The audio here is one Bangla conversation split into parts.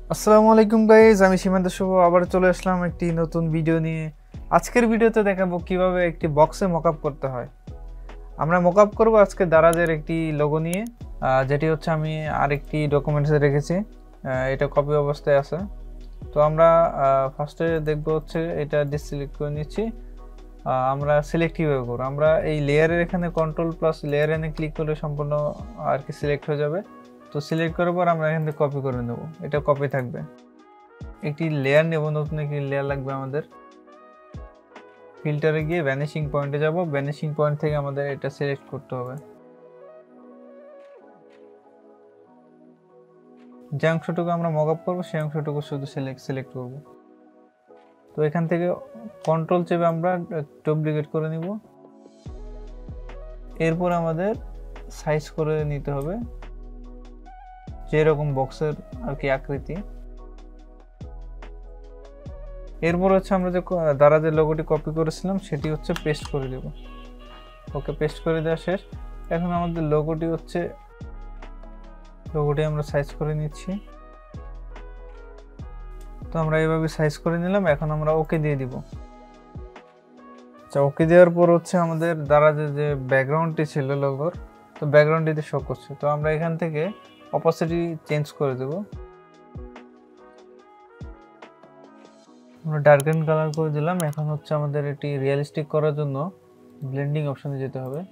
আসসালামু আলাইকুম গাইজ, আমি সীমান্ত শুভ আবার চলে আসলাম একটি নতুন ভিডিও নিয়ে। আজকের ভিডিওতে দেখাবো কিভাবে একটি বক্সে মকআপ করতে হয়। আমরা মকআপ করব আজকে দারাজের একটি লোগো নিয়ে, যেটি হচ্ছে আমি আরেকটি ডকুমেন্টসে রেখেছি। এটা কপি অবস্থায় আছে। তো আমরা ফার্স্টে দেখবো হচ্ছে এটা ডিসিলেক্ট করে নিচ্ছি। আমরা সিলেক্ট কীভাবে করবো, আমরা এই লেয়ারের এখানে কন্ট্রোল প্লাস লেয়ার এনে ক্লিক করলে সম্পূর্ণ আর কি সিলেক্ট হয়ে যাবে। তো সিলেক্ট করার পর আমরা এখান থেকে কপি করে নেব, এটা কপি থাকবে। একটি লেয়ার নেব, নতুন একটি লেয়ার লাগবে আমাদের। ফিল্টারে গিয়ে ভ্যানিশিং পয়েন্টে যাব, ভ্যানিশিং পয়েন্ট থেকে আমাদের এটা সিলেক্ট করতে হবে। যে অংশটুকু আমরা মকআপ করবো সেই অংশটুকু শুধু সিলেক্ট করব। তো এখান থেকে কন্ট্রোল চেপে আমরা ডুপ্লিকেট করে নিব। এরপর আমাদের সাইজ করে নিতে হবে যেরকম বক্সের আর কি আকৃতি। এরপর হচ্ছে আমরা যে দারাজের লোগোটি কপি করেছিলাম সেটি হচ্ছে পেস্ট করে দেব। ওকে, পেস্ট করে দেওয়া শেষ। এখন আমাদের লোগোটি আমরা সাইজ করে নিচ্ছি। তো আমরা এইভাবে সাইজ করে নিলাম। এখন আমরা ওকে দিয়ে দিব। আচ্ছা, ওকে দেওয়ার পর হচ্ছে আমাদের দারাজের যে ব্যাকগ্রাউন্ডটি ছিল লোগোর, তো ব্যাকগ্রাউন্ডটিতে শো করছে। তো আমরা এখান থেকে অপাসিটি চেঞ্জ করে দেব। আমরা ডার্কেন কালার করে দিলাম। এখন হচ্ছে আমাদের এটি রিয়েলিস্টিক করার জন্য ব্লেন্ডিং অপশনে যেতে হবে।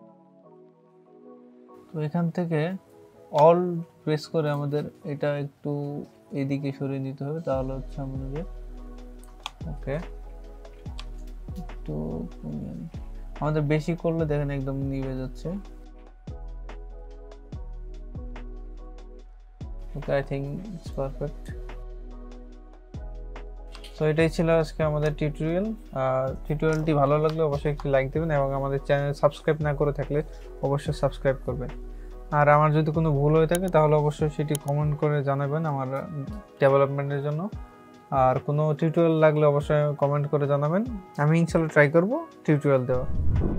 তো এখান থেকে অল প্রেস করে আমাদের এটা একটু এদিকে সরিয়ে নিতে হবে, তাহলে হচ্ছে আমাদের ওকে। একটু আমাদের বেশি করলে দেখেন একদম নিভে যাচ্ছে। Okay, I think it's perfect. তো এটাই ছিল আজকে আমাদের টিউটোরিয়াল। টিউটোরিয়ালটি ভালো লাগলে অবশ্যই একটি লাইক দেবেন এবং আমাদের চ্যানেল সাবস্ক্রাইব না করে থাকলে অবশ্যই সাবস্ক্রাইব করবেন। আর আমার যদি কোনো ভুল হয়ে থাকে তাহলে অবশ্যই সেটি কমেন্ট করে জানাবেন আমার ডেভেলপমেন্টের জন্য। আর কোনো টিউটোরিয়াল লাগলে অবশ্যই কমেন্ট করে জানাবেন, আমি ইনশাল্লাহ ট্রাই করব টিউটোরিয়াল দেওয়া।